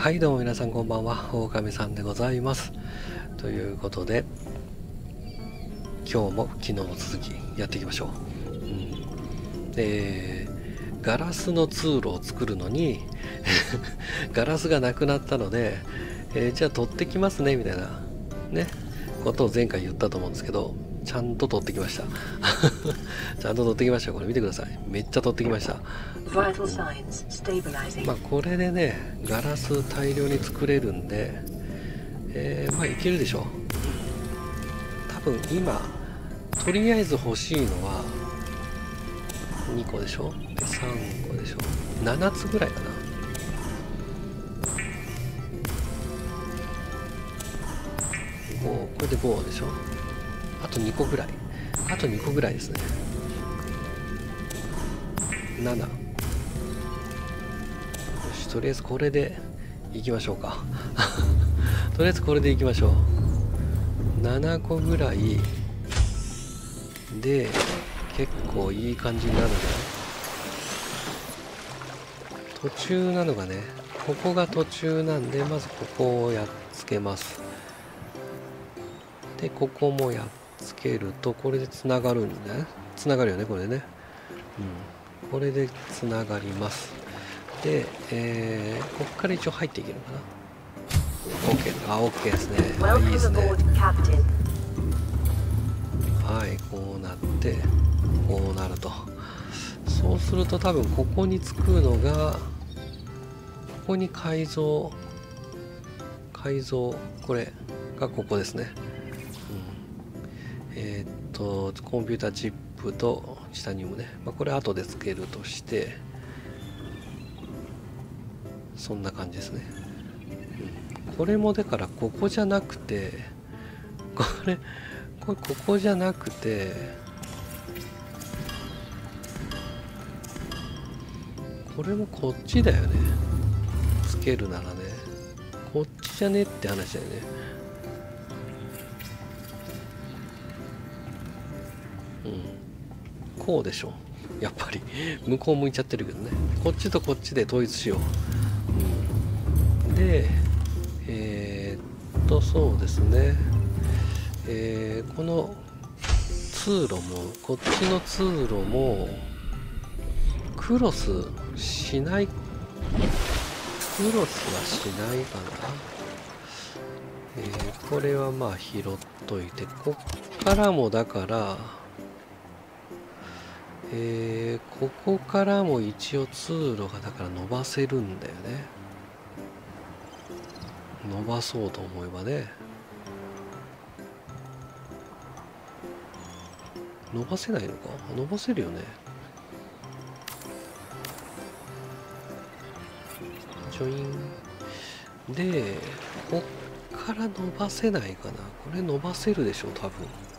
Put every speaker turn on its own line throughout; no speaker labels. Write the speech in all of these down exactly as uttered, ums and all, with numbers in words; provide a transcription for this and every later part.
はいどうも皆さんこんばんは、狼さんでございます。ということで今日も昨日の続きやっていきましょう。うん、でガラスの通路を作るのにガラスがなくなったので、えー、じゃあ取ってきますねみたいなねことを前回言ったと思うんですけど、ちゃんと取ってきましたちゃんと取ってきました。これ見てください、めっちゃ取ってきました。まあこれでねガラス大量に作れるんで、えー、まあいけるでしょう。多分今とりあえず欲しいのはにこでしょ、でさんこでしょ、ななつぐらいかな。ごこれでごでしょ、あとにこぐらい、あとにこぐらいですね。なな、よし、とりあえずこれでいきましょうかとりあえずこれでいきましょう。ななこぐらいで結構いい感じになるんだよ。途中なのがね、ここが途中なんで、まずここをやっつけます。でここもやっつけるとこれでつながるんだね。つながるよねこれでね。うん、これでつながります。で、えー、ここから一応入っていけるかな。 OK、 あ OK ですね。いいですね。はい、こうなってこうなると。そうすると多分ここにつくのが、ここに改造改造これがここですね。うん、えー、っとコンピューターチップとチタニウムね、まあ、これ後でつけるとしてそんな感じですね。うん、これもだからここじゃなくてこれこれここじゃなくてこれもこっちだよね。つけるならねこっちじゃねって話だよね。うん、こうでしょやっぱり向こう向いちゃってるけどね。こっちとこっちで統一しよう。うん、でえー、っとそうですね、えー、この通路もこっちの通路もクロスしない、クロスはしないかな。えー、これはまあ拾っといて、こっからもだからえー、ここからも一応通路がだから伸ばせるんだよね。伸ばそうと思えばね。伸ばせないのか、伸ばせるよね。ジョインでこっから伸ばせないかな。これ伸ばせるでしょ多分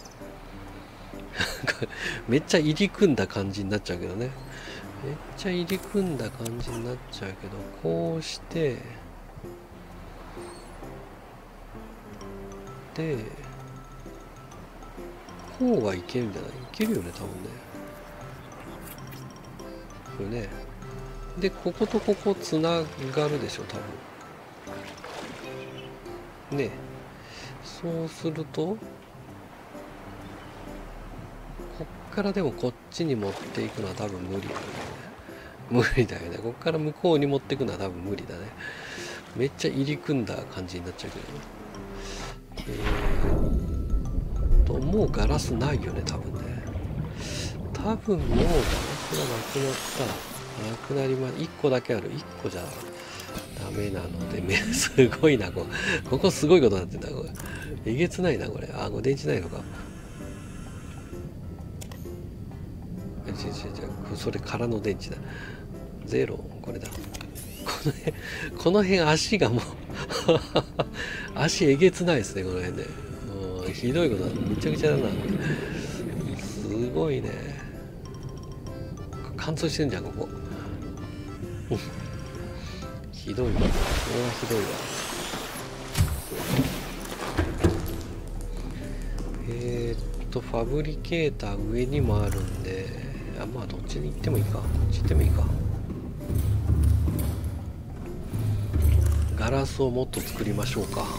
めっちゃ入り組んだ感じになっちゃうけどね。めっちゃ入り組んだ感じになっちゃうけど、こうしてでこうはいけるんじゃない？いけるよね多分ね。これね。でこことここつながるでしょ多分ね。そうするとこっからでもこっちに持っていくのは多分無理だよね。無理だよね。こっから向こうに持っていくのは多分無理だね。めっちゃ入り組んだ感じになっちゃうけどね。えー、ともうガラスないよね多分ね。多分もうガラスがなくなった。なくなります。いっこだけある。いっこじゃダメなので、すごいなここ。ここすごいことになってんだこれ。えげつないなこれ。あ、これ電池ないのか。違う違う違う、それ空の電池だ。ゼロ、これだ。この辺この辺足がもう足えげつないですねこの辺で。もうひどいことだ。めちゃくちゃだな。すごいね。貫通してんじゃんここひどいわ。これはひどいわ。えー、っとファブリケーター上にもあるんで、あ、まあどっちに行ってもいいか。こっち行ってもいいか。 ガラスをもっと作りましょうか。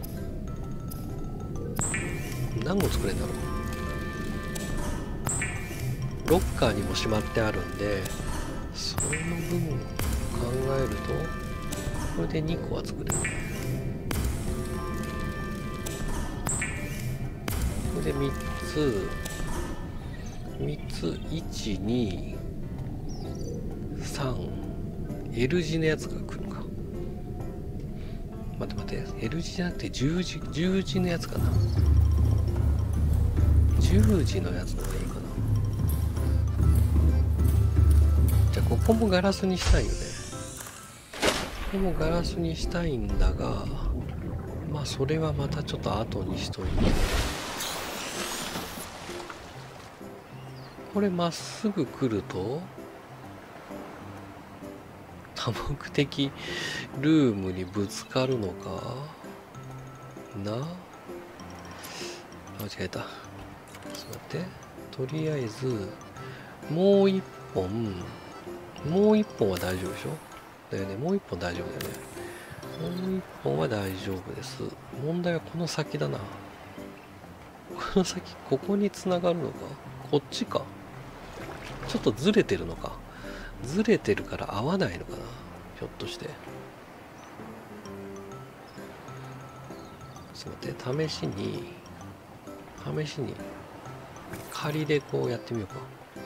何個作れるんだろう。ロッカーにもしまってあるんで、その部分を考えるとこれでにこは作れる。これでみっつみっつ、いち、に、さん、L 字のやつが来るか。待って待って、L 字じゃなくて十字、十字のやつかな。十字のやつの方がいいかな。じゃあここもガラスにしたいよね。ここもガラスにしたいんだが、まあそれはまたちょっと後にしといて。これまっすぐ来ると多目的ルームにぶつかるのかな。間違えた。ちょっと待って。とりあえずもう一本、もう一本は大丈夫でしょ。だよね。もう一本大丈夫だよね。もう一本は大丈夫です。問題はこの先だな。この先、ここにつながるのか、こっちか。ちょっとずれてるのか。ずれてるから合わないのかな、ひょっとして。ちょっと待って、試しに試しに仮でこうやってみよう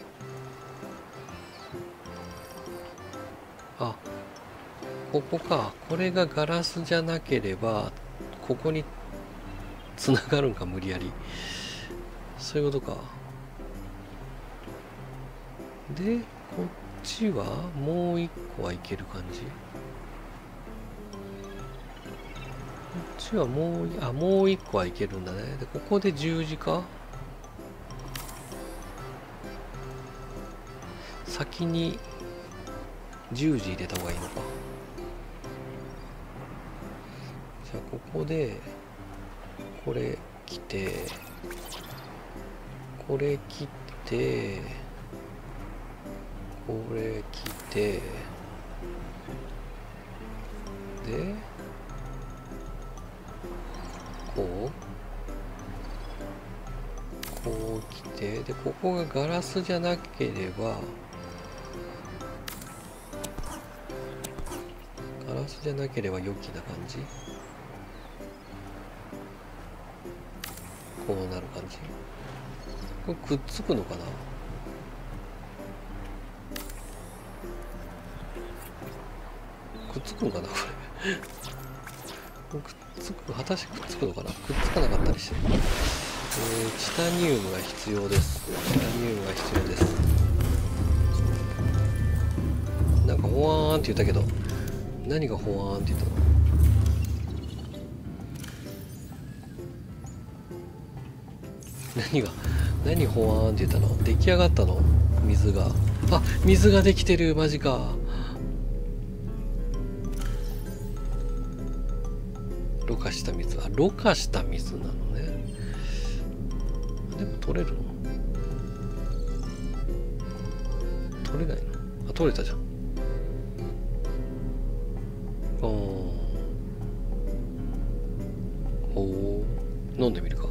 か。あ、ここか。これがガラスじゃなければここにつながるんか、無理やり。そういうことか。で、こっちはもう一個はいける感じ。こっちはもう、あ、もう一個はいけるんだね。で、ここで十字か。先に十字入れた方がいいのか。じゃあここでこれ切ってこれ切ってこれ切ってでこうこう切ってでここがガラスじゃなければガラスじゃなければ良きな感じ。こうなる感じ。これくっつくのかな。くっつくのかなこれくっつく、果たしてくっつくのかな。くっつかなかったりして、えー、チタニウムが必要です。チタニウムが必要です。なんかホワーンって言ったけど、何がホワーンって言ったの。何が何ホワーンって言ったの。出来上がったの。水が、あ、水ができてる。マジか。ろ過した水、あ、ろ過した水なのね。でも取れるの。取れないの。あ、取れたじゃん。おお、飲んでみるか。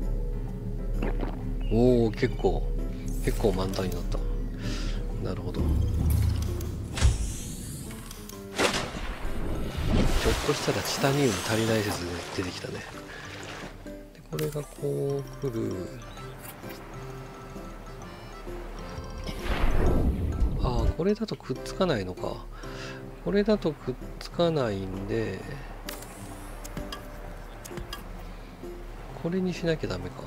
おお、結構結構満タンになった。なるほど。ちょっとしたらチタニウム足りない説が出てきたね。でこれがこう来る。ああ、これだとくっつかないのか。これだとくっつかないんでこれにしなきゃダメか。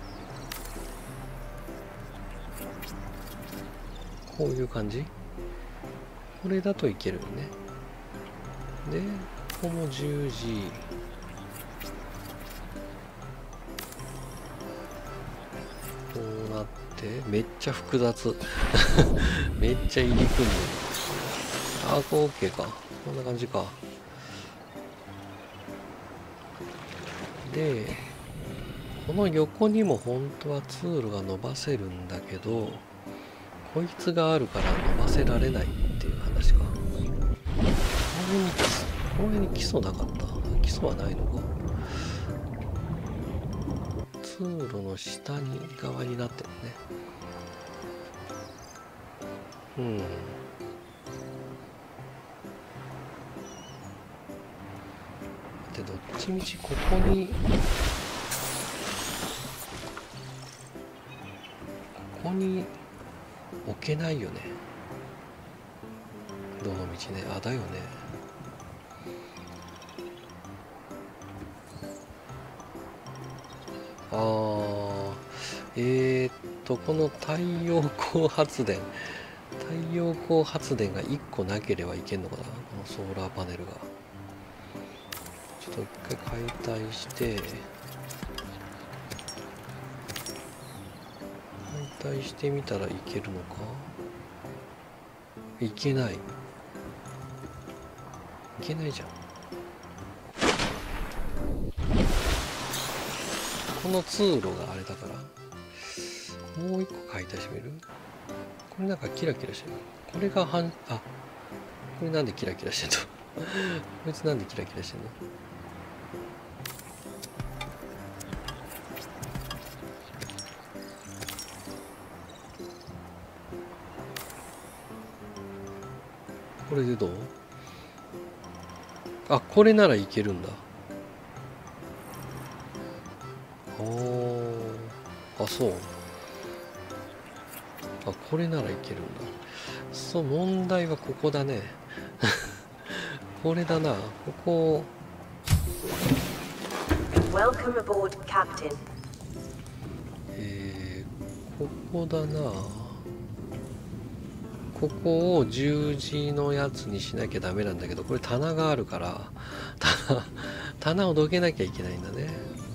こういう感じ。これだといけるよね。でここも十字。こうなってめっちゃ複雑めっちゃ入り組んでる。あ、こう OK か。こんな感じか。でこの横にも本当は通路が伸ばせるんだけどこいつがあるから伸ばせられないっていう話か。これにこの辺に基礎なかった？基礎はないのか。通路の下に側になってるね。うん。で、どっちみちここに、ここに置けないよね。どの道ね。あ、だよね。あー、えー、っとこの太陽光発電太陽光発電がいっこなければいけんのかな、このソーラーパネルが。ちょっと一回解体して解体してみたらいけるのか。いけない、いけないじゃん。この通路があれだから、もう一個解体してみる。これなんかキラキラしてる。これが半、あ、これなんでキラキラしてんのこいつなんでキラキラしてんの。これでどう？あ、これならいけるんだ。おー、あ、そう。あ、これならいけるんだ。そう、問題はここだね。これだな、ここ。
Welcome aboard, Captain.
えー、ここだな。ここを十字のやつにしなきゃダメなんだけど、これ棚があるから棚棚をどけなきゃいけないんだね。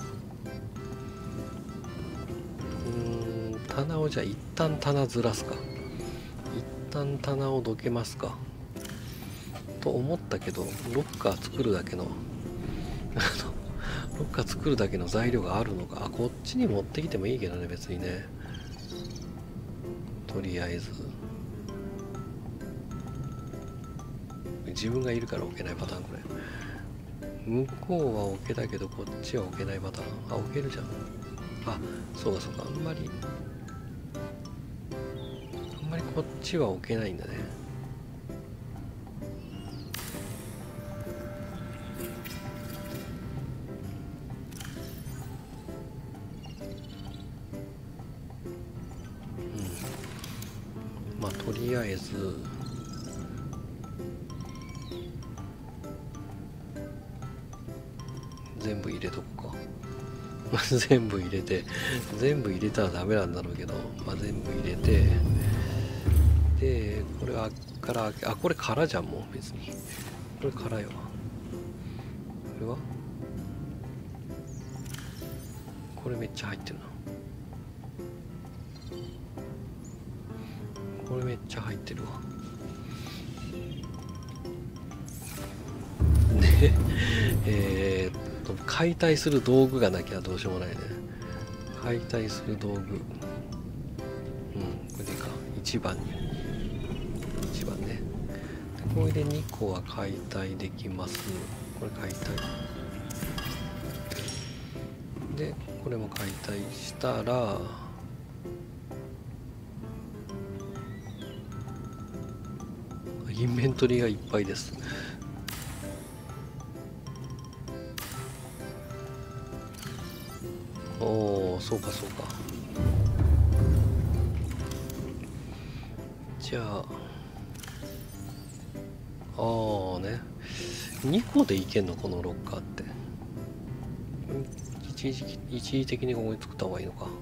うーん、棚をじゃあ一旦棚ずらすか。一旦棚をどけますかと思ったけど、ロッカー作るだけのロッカー作るだけの材料があるのか。あ、こっちに持ってきてもいいけどね、別にね。とりあえず自分がいるから置けないパターン。これ向こうは置けたけどこっちは置けないパターン。あ、置けるじゃん。あ、そうかそうか。あんまりあんまりこっちは置けないんだね。うん、まあとりあえず全部入れとこうか全部入れて全部入れたらダメなんだろうけど、まあ、全部入れて、でこれはからあ、これ空じゃん。もう別にこれ空よ。これはこれめっちゃ入ってるな。これめっちゃ入ってるわ。でえー、っと解体する道具がなきゃどうしようもないね。解体する道具、うん、これでいいか。いちばんにいちばんね。でこれでにこは解体できます。これ解体で、これも解体したらインベントリーがいっぱいです。おお、そうかそうか。じゃあああね、にこでいけんのこのロッカーって。一時一時的にここに作った方がいいのか。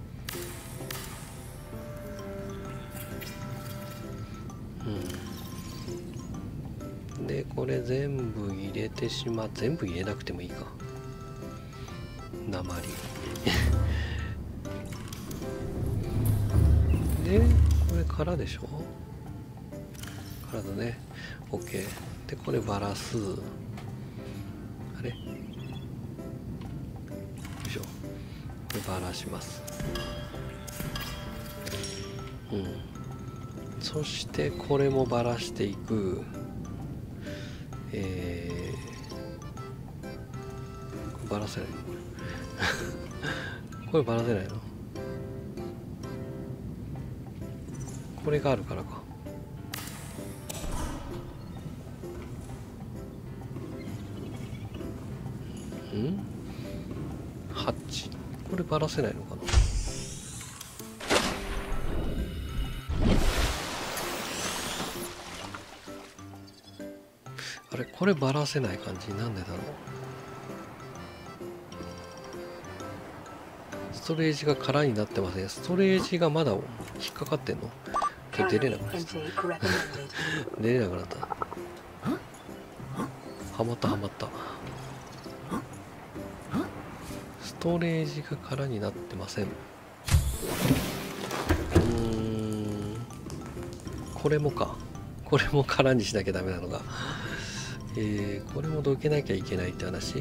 うん。でこれ全部入れてしまう。全部入れなくてもいいか。鉛でこれ空でしょ。空だね。 OK でこれバラす。あれよいしょ。これバラします。うん。そしてこれもバラしていく。えバラせないのこれバラせないの。これがあるからか。んはち、これバラせないのかな。あれこれバラせない感じ、なんでだろう。ストレージが空になってません。ストレージがまだ引っかかってんの。これ出れなくなった出れなくなった。はまったはまった。ストレージが空になってません。うーんこれもか。これも空にしなきゃダメなのが。えー、これもどけなきゃいけないって話。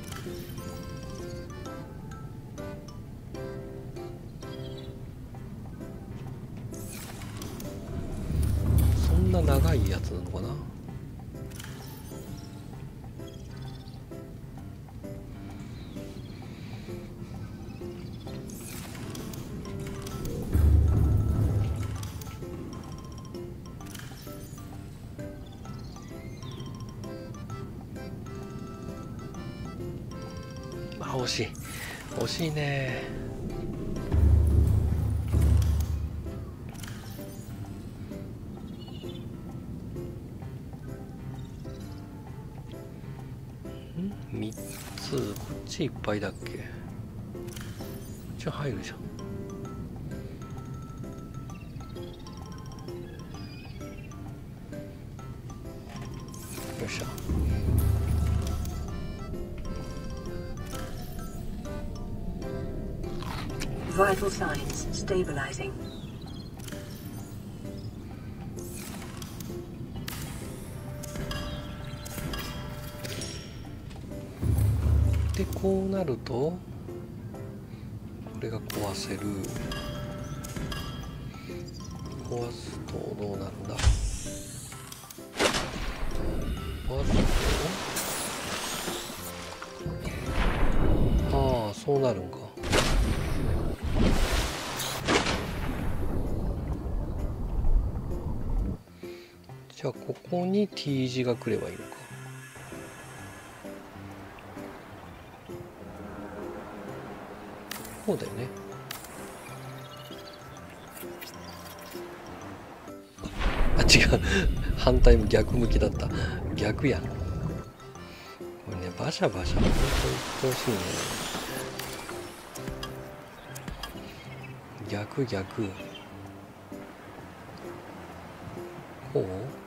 そんな長いやつなのかな。あ、惜しい惜しいね。んみっつ、こっちいっぱいだっけ。じゃあ入るじゃん。よっしゃ。
Vital signs stabilizing.
でこうなるとこれが壊せる。壊すとどうなるんだ。壊すとああそうなるんか。じゃあここに T 字が来ればいいのか。こうだよね。あ違う反対も逆向きだった。逆やん。これねバシャバシャ本当に言ってほしいね。逆逆こう。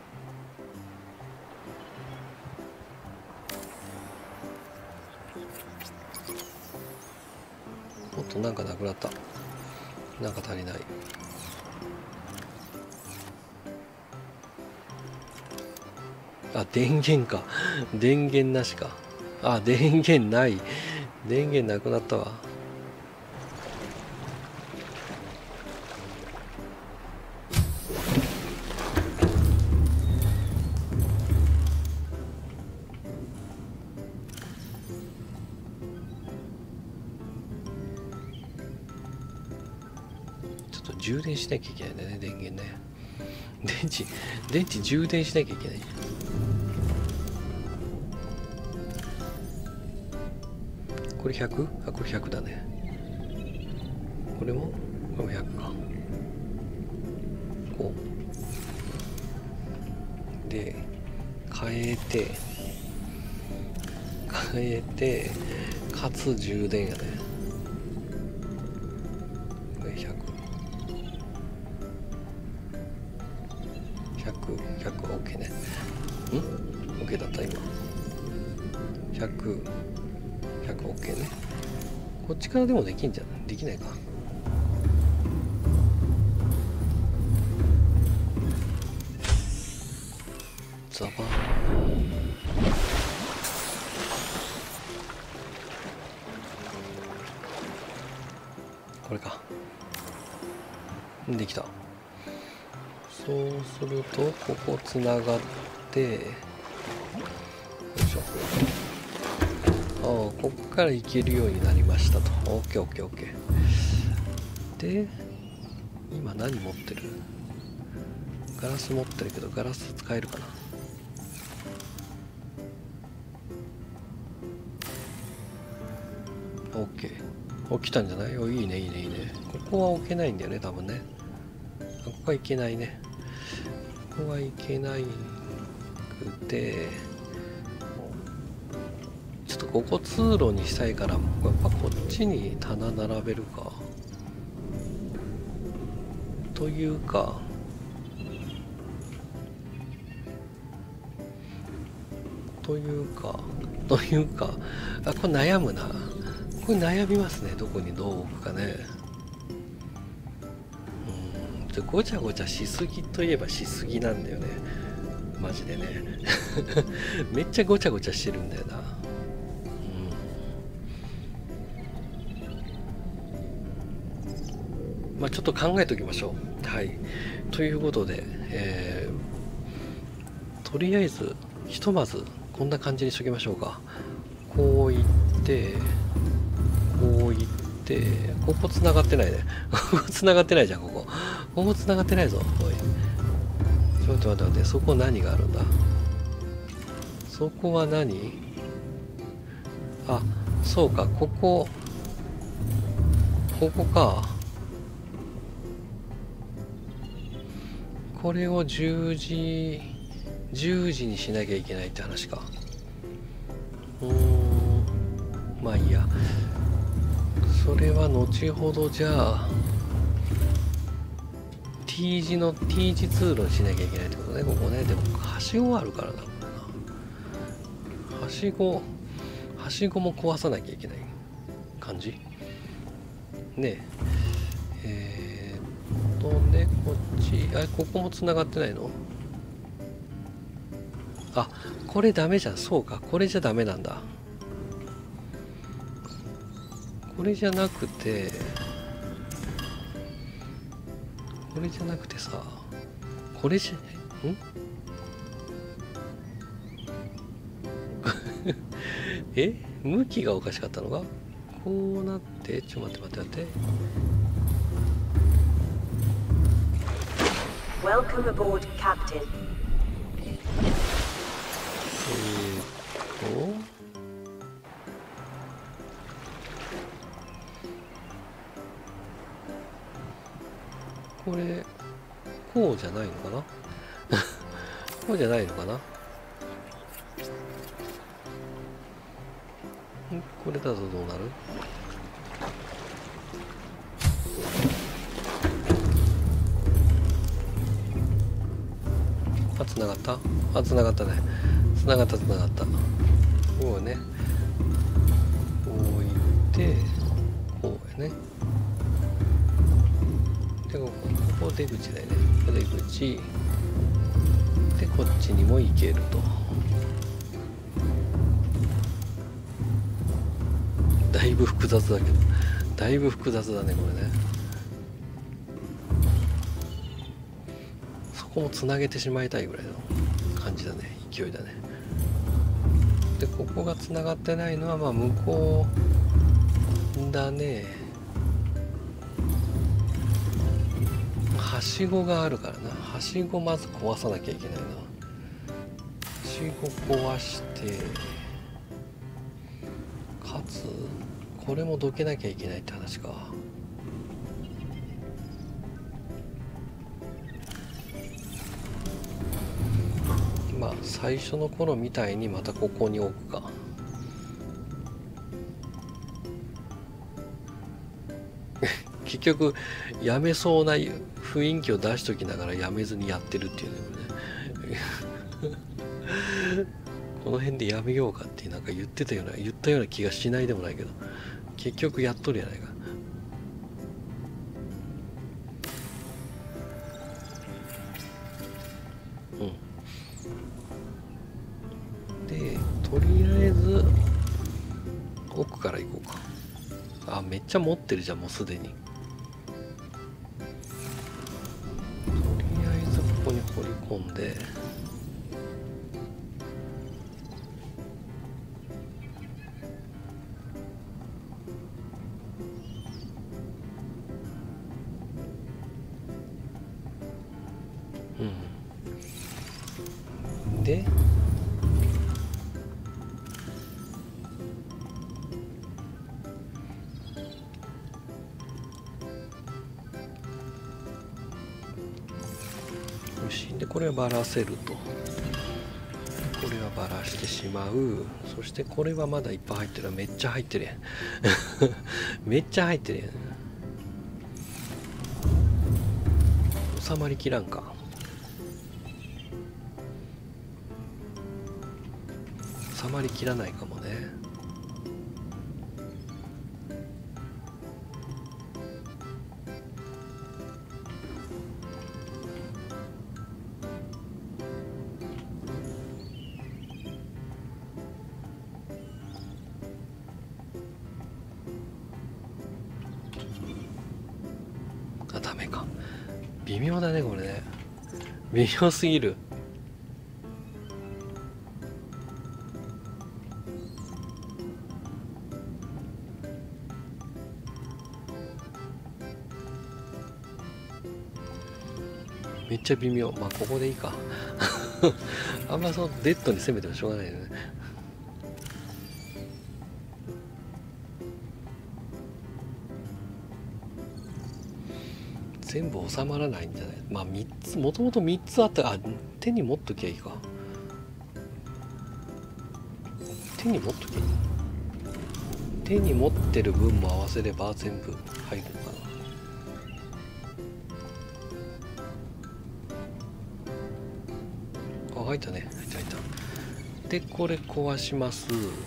おっとなんかなくなった。なんか足りない。あ電源か電源なしか。あ電源ない。電源なくなったわ。充電しなきゃいけないんだね、電源ね。電池、電池充電しなきゃいけない。これひゃく？ あ、これひゃくだね。これもこれもひゃくか。こう。で、変えて、変えて、かつ充電やね。これひゃく。ひゃく、ひゃく、OK ね。ん ?OK だった今。ひゃく、ひゃく OK ね。こっちからでもできんじゃない？できないか。ザバーン。これか。できた。そうするとここつながって、よいしょ。 ここから行けるようになりましたと。 オーケーオーケーオーケー。で今何持ってる？ガラス持ってるけどガラス使えるかな。オーケー。起きたんじゃない？お、いいねいいねいいね。ここは置けないんだよね多分ね。ここはいけないね。ここはいけないくて、ちょっとここ通路にしたいから、やっぱこっちに棚並べるか。というか、というか、というか、あ、これ悩むな。これ悩みますね。どこにどう置くかね。うん、ごちゃごちゃしすぎといえばしすぎなんだよね。マジでね。めっちゃごちゃごちゃしてるんだよな。うん、まあちょっと考えておきましょう。はい。ということで、えー、とりあえずひとまずこんな感じにしときましょうか。こういってこういってここ繋がってないね。ここ繋がってないじゃん。ここここ繋がってないぞ。おい、ちょっと待って待って、そこ何があるんだ。そこは何？あ、そうか、ここここか。これをじゅうじじゅうじにしなきゃいけないって話か。うーん、まあいいや。それは後ほど。じゃあ T 字の T 字通路にしなきゃいけないってことね。ここね。でもはしごあるからな、これな。はしごはしごも壊さなきゃいけない感じね。えー、っとね、こっち、あ、ここもつながってないの？あ、これダメじゃん。そうか、これじゃダメなんだ。これじゃなくて、これじゃなくてさ、これじゃ、んえ、向きがおかしかったのがこうなって、ちょっと待って待って待って。
Welcome aboard, Captain.
えーっとこれこうじゃないのかな。こうじゃないのかな。これだとどうなる？あ、つながった？あ、つながったね。つながったつながった。こうね。こういってこうやね。でここ、ここ出口だよね。ここ出口でこっちにも行けると。だいぶ複雑だけど、だいぶ複雑だねこれね。そこもつなげてしまいたいぐらいの感じだね。勢いだね。でここがつながってないのはまあ向こうだね。はしごがあるからな。はしごまず壊さなきゃいけないな。はしご壊して、かつこれもどけなきゃいけないって話か。まあ最初の頃みたいにまたここに置くか。結局やめそうな雰囲気を出しときながらやめずにやってるっていうね。この辺でやめようかってなんか言ってたような言ったような気がしないでもないけど、結局やっとるやないか。うんでとりあえず奥から行こうか。あ、めっちゃ持ってるじゃんもうすでに。ここに掘り込んで、 でよし、でこれはばらせると、これはばらしてしまう。そしてこれはまだいっぱい入ってる。めっちゃ入ってるやんめっちゃ入ってるやん。収まりきらんか。収まりきらないかもね。あ、ダメか。微妙だねこれね。微妙すぎる。めっちゃ微妙。まあここでいいかあんまそうデッドに攻めてもしょうがないよね。全部収まらないんじゃない。まあみっつ、もともとみっつあったら、あ、手に持っときゃいいか。手に持っときゃいい。手に持ってる分も合わせれば全部入るのかな。あ、入ったね。入った入った。でこれ壊します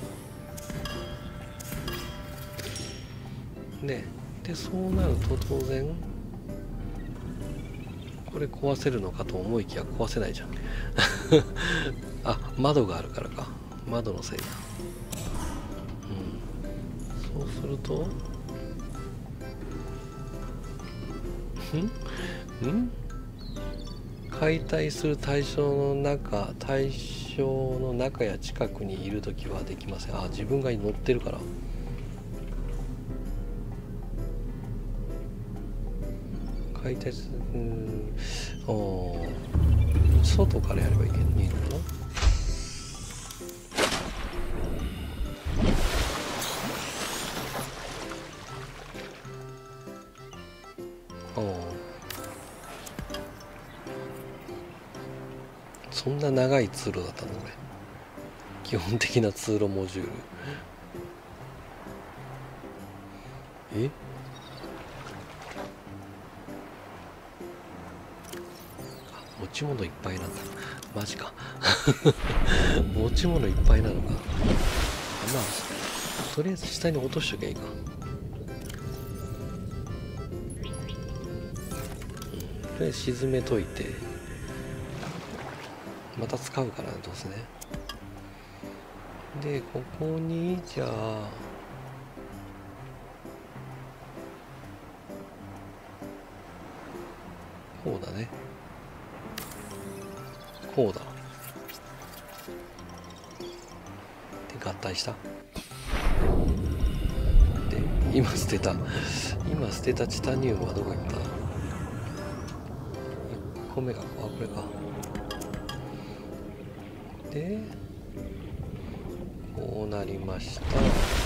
ね。でそうなると当然これ壊せるのかと思いきや壊せないじゃんあ、窓があるからか。窓のせいだ。うん、そうするとんん解体する対象の中、対象の中や近くにいるときはできません。あ、自分が乗ってるから。解体する、うん、お外からやればいいけどいいのかな。そんな長い通路だったのこれ。基本的な通路モジュール。え持ち物いっぱいなんだ。マジか持ち物いっぱいなのか。まあとりあえず下に落としときゃいいか。とりあえず沈めといて、また使うからどうせね。でここにじゃあこうだね。こうだ。で合体した。で今捨てた今捨てたチタニウムはどこ行った。いっこめが、あ、これか。でこうなりました。こ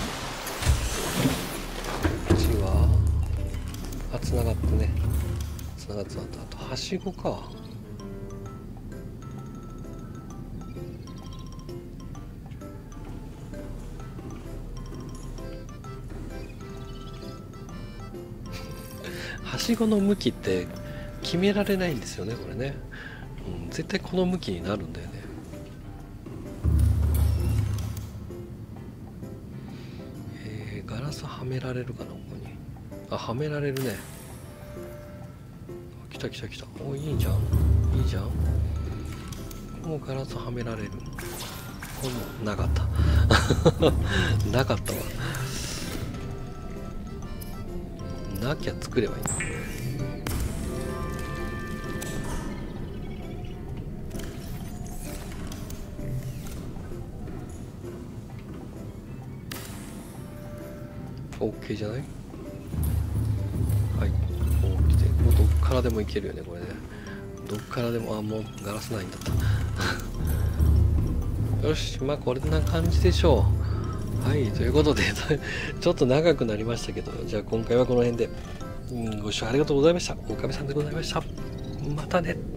っちはあ、つながってね。つながってた。あとはしごか。はしごの向きって決められないんですよねこれね、うん、絶対この向きになるんだよね。えー、ガラスはめられるかなここに。あ、はめられるね。来た来た来た。お、いいじゃんいいじゃん。もうガラスはめられる。これもなかったなかったわ。なきゃ作ればいいんだ。OK じゃない。はい、こう来て、もうどっからでもいけるよねこれね。どっからでも。あ、もうガラスないんだったよし、まあこんな感じでしょう。はい、ということでちょっと長くなりましたけど、じゃあ今回はこの辺で、うん、ご視聴ありがとうございました。オオカミさんでございました。またね。